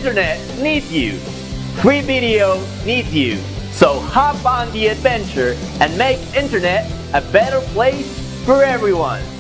Internet needs you. Free video needs you. So hop on the adventure and make Internet a better place for everyone.